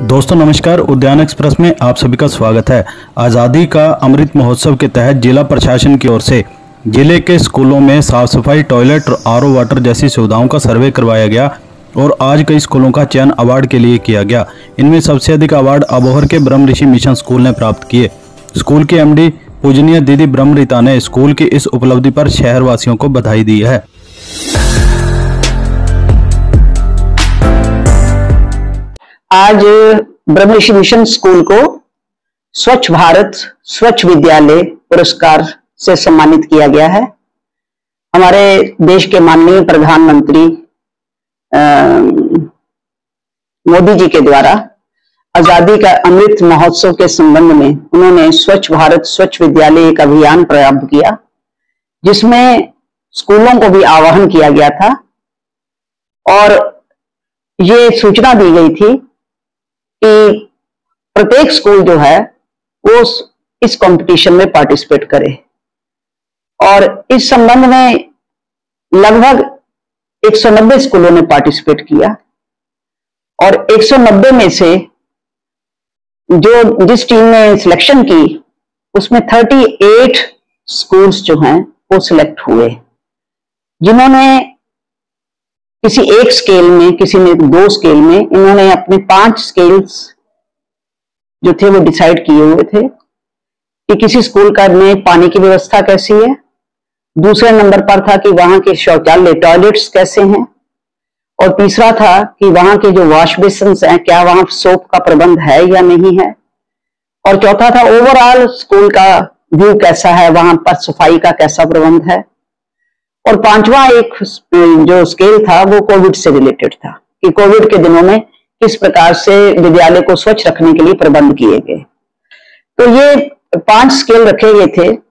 दोस्तों नमस्कार। उद्यान एक्सप्रेस में आप सभी का स्वागत है। आज़ादी का अमृत महोत्सव के तहत जिला प्रशासन की ओर से जिले के स्कूलों में साफ सफाई, टॉयलेट, आरओ वाटर जैसी सुविधाओं का सर्वे करवाया गया और आज कई स्कूलों का चयन अवार्ड के लिए किया गया। इनमें सबसे अधिक अवार्ड अबोहर के ब्रह्म ऋषि मिशन स्कूल ने प्राप्त किए। स्कूल के एमडी पूजनीय दीदी ब्रह्मरीता ने स्कूल की इस उपलब्धि पर शहरवासियों को बधाई दी है। आज ब्रह्म ऋषि मिशन स्कूल को स्वच्छ भारत स्वच्छ विद्यालय पुरस्कार से सम्मानित किया गया है। हमारे देश के माननीय प्रधानमंत्री मोदी जी के द्वारा आजादी का अमृत महोत्सव के संबंध में उन्होंने स्वच्छ भारत स्वच्छ विद्यालय एक अभियान प्रारंभ किया, जिसमें स्कूलों को भी आह्वान किया गया था और ये सूचना दी गई थी कि प्रत्येक स्कूल जो है वो इस कंपटीशन में पार्टिसिपेट करे। और इस संबंध में लगभग 190 स्कूलों ने पार्टिसिपेट किया और 190 में से जिस टीम ने सिलेक्शन की उसमें 38 स्कूल्स जो हैं वो सिलेक्ट हुए, जिन्होंने किसी एक स्केल में, किसी ने 2 स्केल में, इन्होंने अपने 5 स्केल्स जो थे वो डिसाइड किए हुए थे कि किसी स्कूल का में पानी की व्यवस्था कैसी है, दूसरे नंबर पर था कि वहां के शौचालय टॉयलेट्स कैसे हैं, और तीसरा था कि वहां के जो वॉश बेसिन्स हैं क्या वहां सोप का प्रबंध है या नहीं है, और चौथा था ओवरऑल स्कूल का व्यू कैसा है, वहां पर सफाई का कैसा प्रबंध है, और 5वां एक जो स्केल था वो कोविड से रिलेटेड था कि कोविड के दिनों में किस प्रकार से विद्यालय को स्वच्छ रखने के लिए प्रबंध किए गए। तो ये 5 स्केल रखे गए थे